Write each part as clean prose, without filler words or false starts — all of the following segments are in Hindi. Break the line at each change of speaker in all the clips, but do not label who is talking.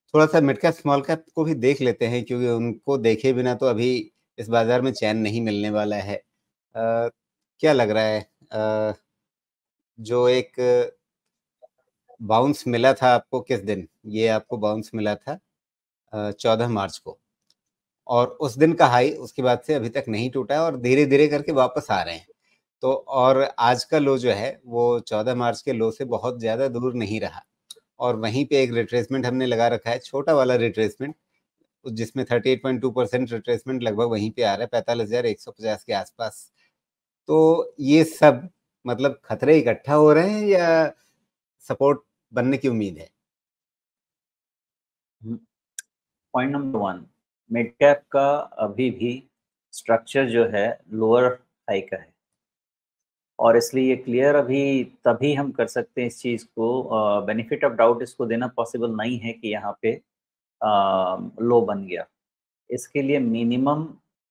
थोड़ा-सा मिड कैप, स्मॉल कैप को भी देख लेते हैं, क्योंकि उनको देखे बिना तो अभी इस बाज़ार में चैन नहीं मिलने वाला है। क्या लग रहा है, जो एक बाउंस मिला था आपको किस दिन? ये आपको बाउंस मिला था 14 मार्च को, और उस दिन का हाई उसके बाद से अभी तक नहीं टूटा है और धीरे-धीरे करके वापस आ रहे हैं। तो और आज का लो जो है वो 14 मार्च के लो से बहुत ज़्यादा दूर नहीं रहा, और वहीं पे एक रिट्रेसमेंट हमने लगा रखा है, छोटा वाला रिट्रेसमेंट, जिसमें 38.2% रिट्रेसमेंट लगभग वहीं पे आ रहा है, 45,150 के आसपास। तो ये सब मतलब खतरे इकट्ठा हो रहे हैं या सपोर्ट बनने की उम्मीद है?
पॉइंट नंबर 1, मिड कैप का अभी भी स्ट्रक्चर जो है लोअर हाई का है, और इसलिए ये क्लियर अभी तभी हम कर सकते हैं इस चीज़ को, बेनिफिट ऑफ डाउट इसको देना पॉसिबल नहीं है कि यहाँ पे लो बन गया। इसके लिए मिनिमम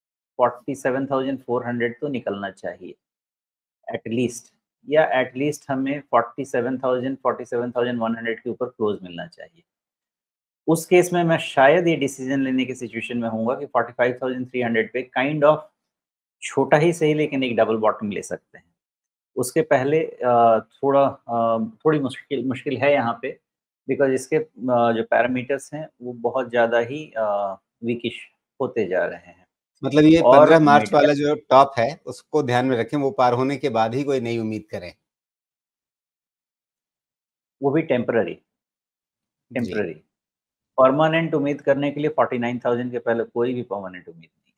47,400 तो निकलना चाहिए एटलीस्ट, या एटलीस्ट हमें 47,000 47,100 के ऊपर क्लोज मिलना चाहिए। उस केस में मैं शायद ये डिसीजन लेने की सिचुएशन में होऊंगा कि 45,300 पे काइंड ऑफ छोटा ही सही लेकिन एक डबल बॉटम ले सकते हैं। उसके पहले थोड़ी मुश्किल मुश्किल है यहाँ पे, बिकॉज इसके जो पैरामीटर्स हैं वो बहुत ज़्यादा ही वीकिश होते जा रहे हैं।
मतलब ये
और
15 मार्च
मिड
वाला जो टॉप है उसको ध्यान में रखें, वो पार होने के बाद ही कोई नई उम्मीद करें।
वो भी टेम्पररी
जी,
टेम्पररी परमानेंट उम्मीद करने के लिए 49,000 के पहले कोई भी परमानेंट उम्मीद नहीं।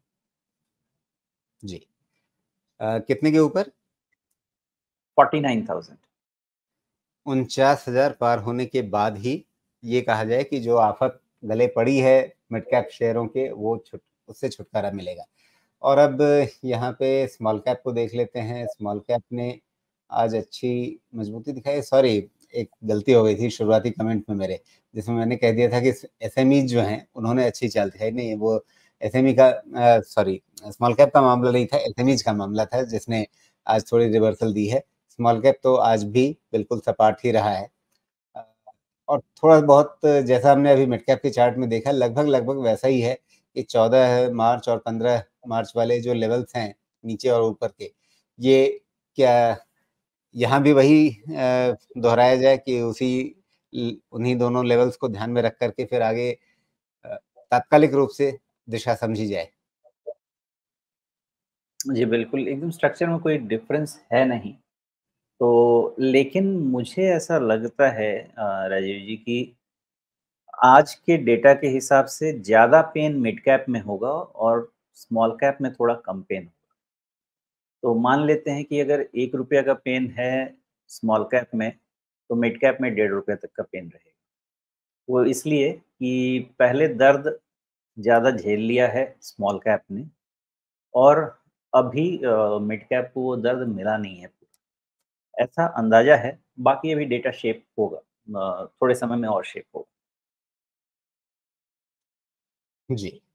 जी। कितने के ऊपर?
49,000।
49,000 पार होने के बाद ही ये कहा जाए कि जो आफत गले पड़ी है मिड कैप शेयरों के, वो उससे छुटकारा मिलेगा। और अब यहाँ पे स्मॉल कैप को देख लेते हैं। स्मॉल कैप ने आज अच्छी मजबूती दिखाई। सॉरी, एक गलती हो गई थी शुरुआती कमेंट में मेरे, जिसमें मैंने कह दिया था कि एसएमई जो हैं उन्होंने अच्छी चाल दिखाई। नहीं, वो एसएमई का सॉरी, स्मॉल कैप का मामला नहीं था, एसएमईज का मामला था जिसने आज थोड़ी रिवर्सल दी है। स्मॉल कैप तो आज भी बिल्कुल सपाट ही रहा है। अ, और थोड़ा बहुत जैसा हमने अभी मिड कैप के चार्ट में देखा, लगभग लगभग वैसा ही है कि 14 मार्च और 15 मार्च वाले जो लेवल्स हैं नीचे और ऊपर के, ये क्या यहाँ भी वही दोहराया जाए कि उन्हीं दोनों लेवल्स को ध्यान में रख करके फिर आगे तात्कालिक रूप से दिशा समझी जाए?
जी बिल्कुल, एकदम स्ट्रक्चर में कोई डिफरेंस है नहीं। तो लेकिन मुझे ऐसा लगता है राजीव जी कि आज के डेटा के हिसाब से ज़्यादा पेन मिड कैप में होगा और स्मॉल कैप में थोड़ा कम पेन होगा। तो मान लेते हैं कि अगर ₹1 का पेन है स्मॉल कैप में, तो मिड कैप में ₹1.5 तक का पेन रहेगा। वो इसलिए कि पहले दर्द ज़्यादा झेल लिया है स्मॉल कैप ने, और अभी मिड कैप को वो दर्द मिला नहीं है। ऐसा अंदाज़ा है, बाकी अभी डेटा शेप होगा, थोड़े समय में और शेप होगा।
जी।